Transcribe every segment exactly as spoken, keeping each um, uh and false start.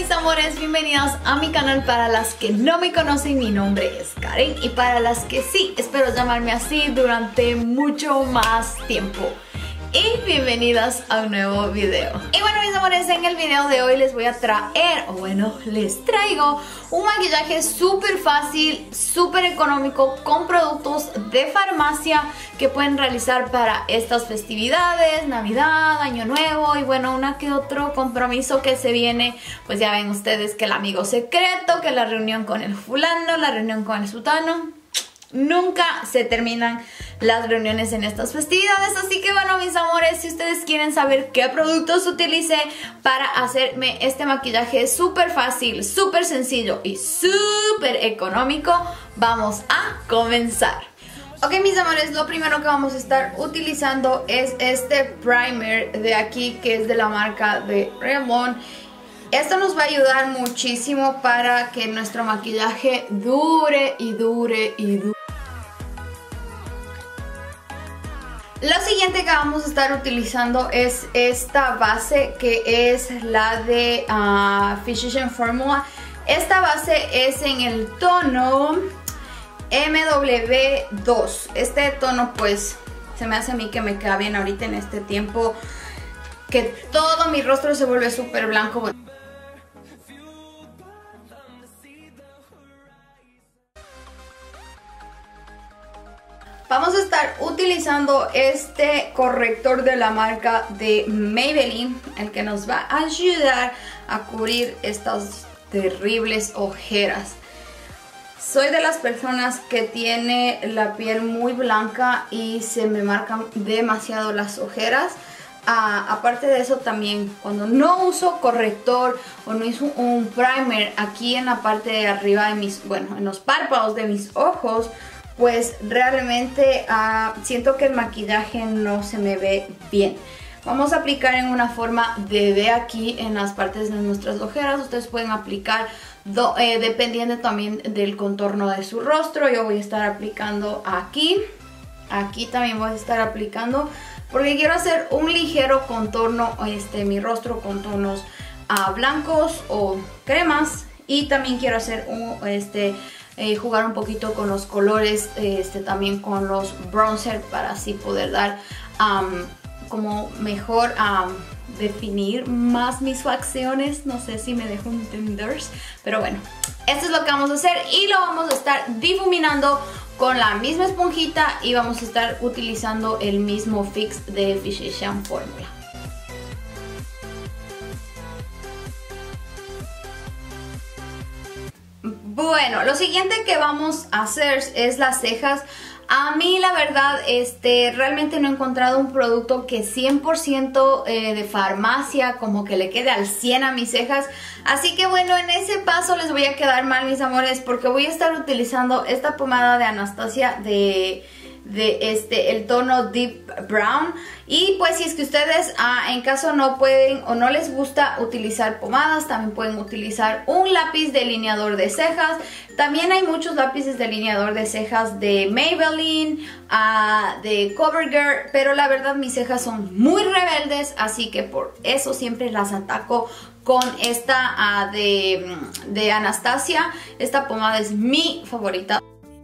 mis amores, bienvenidos a mi canal. Para las que no me conocen, mi nombre es Karen, y para las que sí, espero llamarme así durante mucho más tiempo. Y bienvenidas a un nuevo video. Y bueno, mis amores, en el video de hoy les voy a traer, o bueno, les traigo un maquillaje súper fácil, súper económico, con productos de farmacia que pueden realizar para estas festividades, Navidad, Año Nuevo y bueno, una que otro compromiso que se viene. Pues ya ven ustedes que el amigo secreto, que la reunión con el fulano, la reunión con el sutano. Nunca se terminan las reuniones en estas festividades, así que bueno, mis amores, si ustedes quieren saber qué productos utilicé para hacerme este maquillaje súper fácil, súper sencillo y súper económico, vamos a comenzar. Ok, mis amores, lo primero que vamos a estar utilizando es este primer de aquí, que es de la marca de Revlon. Esto nos va a ayudar muchísimo para que nuestro maquillaje dure y dure y dure. Lo siguiente que vamos a estar utilizando es esta base, que es la de uh, Physicians Formula. Esta base es en el tono M W dos. Este tono pues se me hace a mí que me queda bien ahorita en este tiempo que todo mi rostro se vuelve súper blanco. Vamos a estar utilizando este corrector de la marca de Maybelline, el que nos va a ayudar a cubrir estas terribles ojeras. Soy de las personas que tiene la piel muy blanca y se me marcan demasiado las ojeras. Uh, aparte de eso, también cuando no uso corrector o no uso un primer aquí en la parte de arriba de mis, bueno, en los párpados de mis ojos, pues realmente uh, siento que el maquillaje no se me ve bien. Vamos a aplicar en una forma de V aquí en las partes de nuestras ojeras. Ustedes pueden aplicar do, eh, dependiendo también del contorno de su rostro. Yo voy a estar aplicando aquí. Aquí también voy a estar aplicando porque quiero hacer un ligero contorno este, mi rostro con tonos uh, blancos o cremas. Y también quiero hacer un... este Eh, jugar un poquito con los colores, este, también con los bronzer, para así poder dar um, como mejor um, definir más mis facciones. No sé si me dejo entender, pero bueno, esto es lo que vamos a hacer y lo vamos a estar difuminando con la misma esponjita y vamos a estar utilizando el mismo fix de Physicians Formula. Bueno, lo siguiente que vamos a hacer es las cejas. A mí la verdad, este, realmente no he encontrado un producto que cien por ciento eh, de farmacia como que le quede al cien a mis cejas. Así que bueno, en ese paso les voy a quedar mal, mis amores, porque voy a estar utilizando esta pomada de Anastasia de... de este el tono Deep Brown. Y pues si es que ustedes ah, en caso no pueden o no les gusta utilizar pomadas, también pueden utilizar un lápiz delineador de cejas. También hay muchos lápices delineador de cejas de Maybelline, uh, de CoverGirl, pero la verdad mis cejas son muy rebeldes, así que por eso siempre las ataco con esta uh, de, de Anastasia. Esta pomada es mi favorita.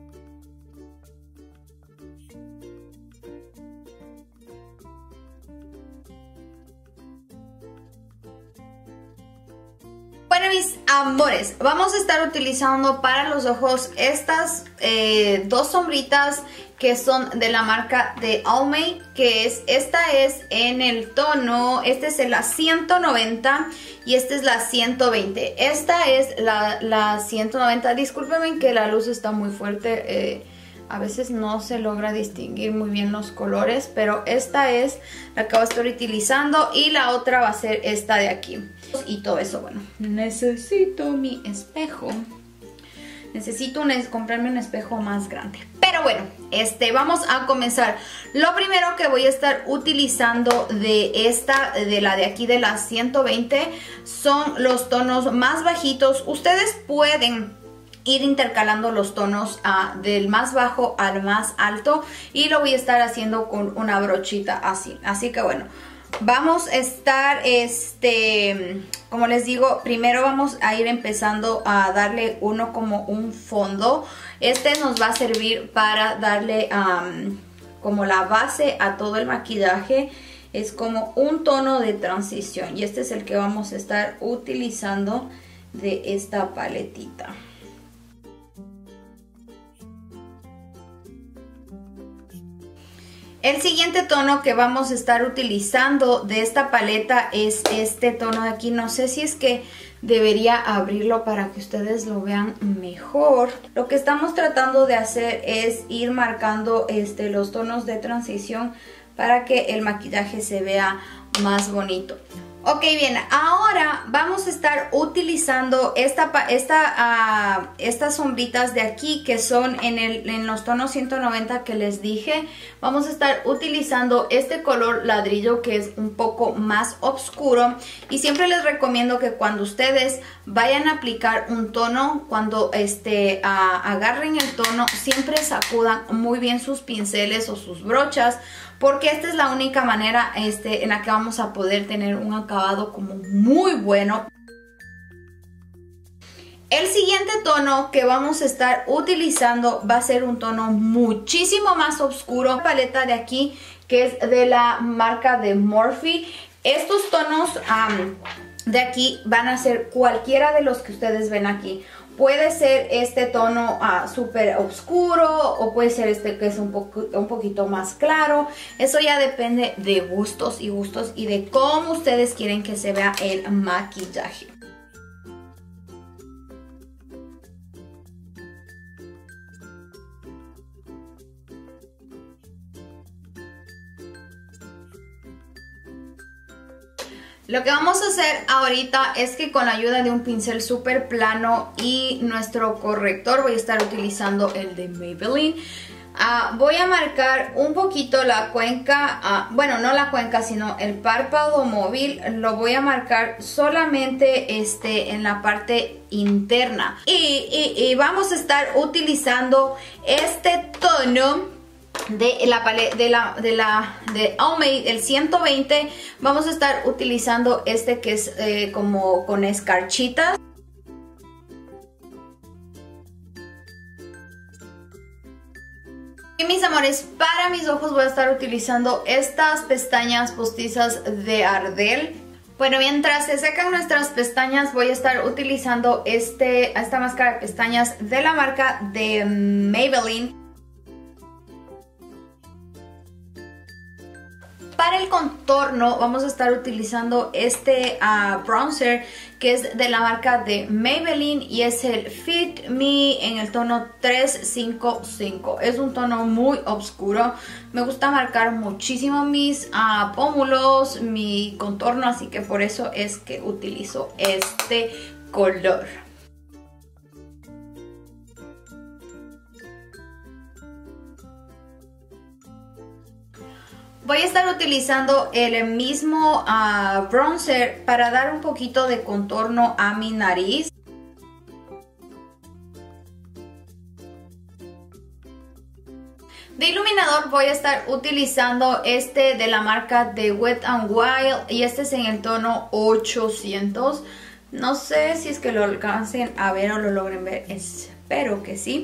Bueno, mis amores, vamos a estar utilizando para los ojos estas eh, dos sombritas que son de la marca de Almay, que es, esta es en el tono, este es la ciento noventa y esta es la ciento veinte. Esta es la, la ciento noventa, discúlpenme que la luz está muy fuerte, eh, a veces no se logra distinguir muy bien los colores, pero esta es la que voy a estar utilizando y la otra va a ser esta de aquí. Y todo eso, bueno, necesito mi espejo. Necesito un, comprarme un espejo más grande. Pero bueno, este, vamos a comenzar. Lo primero que voy a estar utilizando de esta, de la de aquí de la ciento veinte, son los tonos más bajitos. Ustedes pueden ir intercalando los tonos uh, del más bajo al más alto y lo voy a estar haciendo con una brochita así. Así que bueno, Vamos a estar, este, como les digo, primero vamos a ir empezando a darle uno como un fondo. Este nos va a servir para darle um, como la base a todo el maquillaje. Es como un tono de transición y este es el que vamos a estar utilizando de esta paletita. El siguiente tono que vamos a estar utilizando de esta paleta es este tono de aquí. No sé si es que debería abrirlo para que ustedes lo vean mejor. Lo que estamos tratando de hacer es ir marcando este, los tonos de transición para que el maquillaje se vea más bonito. Ok, bien, ahora vamos a estar utilizando esta, esta, uh, estas sombritas de aquí que son en, el, en los tonos ciento noventa que les dije. Vamos a estar utilizando este color ladrillo que es un poco más oscuro. Y siempre les recomiendo que cuando ustedes vayan a aplicar un tono, cuando este, uh, agarren el tono, siempre sacudan muy bien sus pinceles o sus brochas. Porque esta es la única manera este, en la que vamos a poder tener un acabado como muy bueno. El siguiente tono que vamos a estar utilizando va a ser un tono muchísimo más oscuro. La paleta de aquí que es de la marca de Morphe. Estos tonos um, de aquí van a ser cualquiera de los que ustedes ven aquí. Puede ser este tono uh, súper oscuro o puede ser este que es un, poco, un poquito más claro. Eso ya depende de gustos y gustos y de cómo ustedes quieren que se vea el maquillaje. Lo que vamos a hacer ahorita es que con la ayuda de un pincel súper plano y nuestro corrector, voy a estar utilizando el de Maybelline. Uh, voy a marcar un poquito la cuenca, uh, bueno, no la cuenca, sino el párpado móvil. Lo voy a marcar solamente este, en la parte interna. Y, y, y vamos a estar utilizando este tono de la paleta de la de la de Almay, el ciento veinte. Vamos a estar utilizando este que es eh, como con escarchitas. Y mis amores, para mis ojos voy a estar utilizando estas pestañas postizas de Ardell. Bueno, mientras se secan nuestras pestañas voy a estar utilizando este, esta máscara de pestañas de la marca de Maybelline. Para el contorno vamos a estar utilizando este uh, bronzer que es de la marca de Maybelline y es el Fit Me en el tono tres cinco cinco. Es un tono muy oscuro. Me gusta marcar muchísimo mis uh, pómulos, mi contorno, así que por eso es que utilizo este color. Voy a estar utilizando el mismo uh, bronzer para dar un poquito de contorno a mi nariz. De iluminador voy a estar utilizando este de la marca de Wet n Wild y este es en el tono ochocientos. No sé si es que lo alcancen a ver o lo logren ver, espero que sí.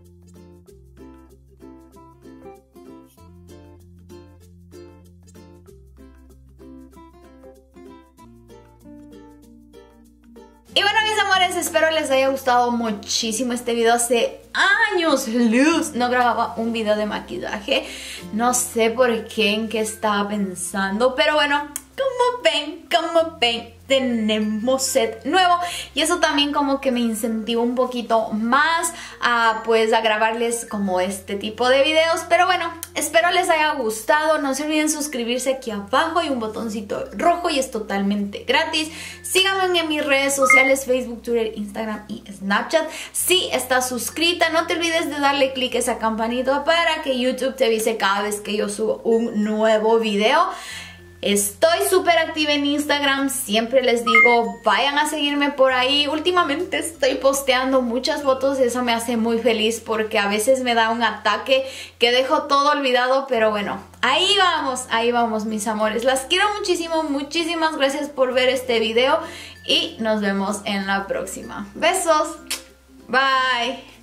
Y bueno, mis amores, espero les haya gustado muchísimo este video. Hace años luz no grababa un video de maquillaje. No sé por qué, en qué estaba pensando, pero bueno, como ven, como ven, tenemos set nuevo y eso también como que me incentivó un poquito más a pues a grabarles como este tipo de videos. Pero bueno, espero les haya gustado. No se olviden suscribirse, aquí abajo hay un botoncito rojo y es totalmente gratis. Síganme en mis redes sociales, Facebook, Twitter, Instagram y Snapchat. Si estás suscrita, no te olvides de darle click a esa campanita para que YouTube te avise cada vez que yo subo un nuevo video. Estoy súper activa en Instagram, siempre les digo, vayan a seguirme por ahí. Últimamente estoy posteando muchas fotos, eso me hace muy feliz porque a veces me da un ataque que dejo todo olvidado, pero bueno, ahí vamos, ahí vamos mis amores. Las quiero muchísimo, muchísimas gracias por ver este video y nos vemos en la próxima. Besos, bye.